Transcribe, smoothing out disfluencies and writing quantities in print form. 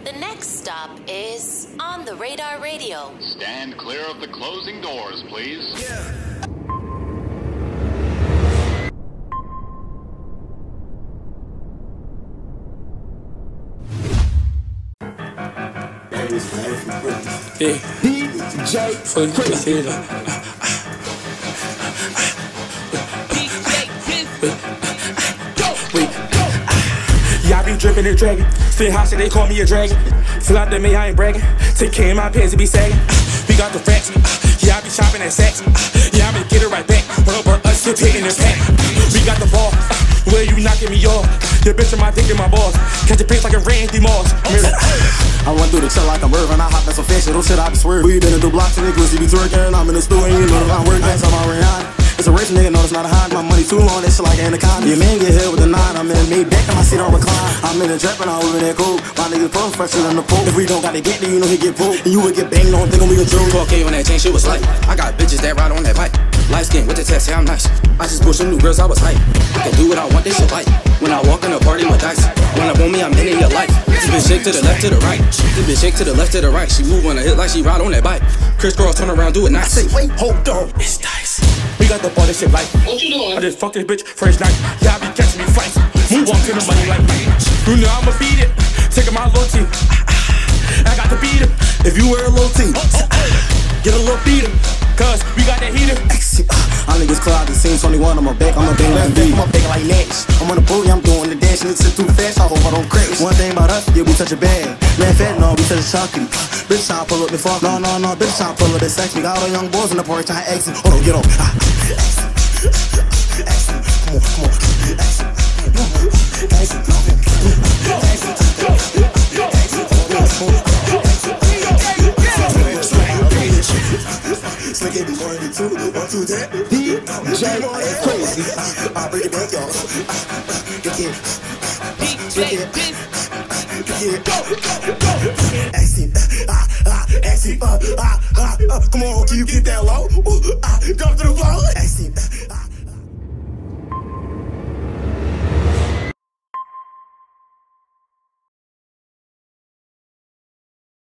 The next stop is On the Radar Radio. Stand clear of the closing doors, please. Yeah. Hey, DJ crazy. Yeah, I be dripping and dragging. Stay hot, so they call me a dragon. Feel out to me, I ain't bragging. Take care of my pants and be sagging. We got the facts. Yeah, I be shopping at Saks. Yeah, I been get it right back. Rubber us hip hitting the pack. We got the ball. Where you knocking me off? Your bitch in my dick and my balls. Catch a pace like a Randy Moss. I run through the chill like I'm Irvin. I hop at some fish, little shit I be swerving. We been in the blocks and niggas, you be twerking. I'm in the store and you know I'm working. That's how I'm Rihanna. It's a rich nigga, no, it's not a high. My money too long, that shit like an anaconda. Your man get hit with a 9, I'm in the Maybach and my seat on recline. I'm in the trap and I'm living that cool. My niggas pull fresher than the pool. If we don't gotta get there, you know he get pulled. And you would get banged on, thinking we can drill. 12K on that chain, shit was light. I got bitches that ride on that bike. Light skin with the test, say I'm nice. I just push some new girls, I was hype. I can do what I want, they shit like. When I walk in a party with dice. Run up on me, I'm in your life. This bitch shake to the left, to the right. This bitch shake to the left, to the right. She move on the hip like she ride on that bike. Crisscross, turn around, do it nice. I say, wait, hold on. It's dice. We got the ball, this shit like. What you doing? I just fucked this bitch first night. Yeah, I be catching me fights. Move on to the money like me. You know I'ma beat it. Taking my low T. I got to beat it. If you wear a low T, get a little beater. Cause we got that heater. I niggas cloud the scene 21 on my back. I'm a bang like B. I'm a bang like Nash. I'm on the booty, I'm doing the dash. Niggas sit too fast, I hope I don't crash. One thing about us, yeah, we touch a bag. Man fat, no, we touch a chunky. Bitch tryna pull up the fuck. No, bitch tryna pull up the sex. We got all the young boys in the party tryna exit. Hold on, get on. Come on. Slick it, 1, 2, 1, 2, 10. DJ crazy. I bring it back, y'all. Get it. Come on, can you get that low? Drop to the floor.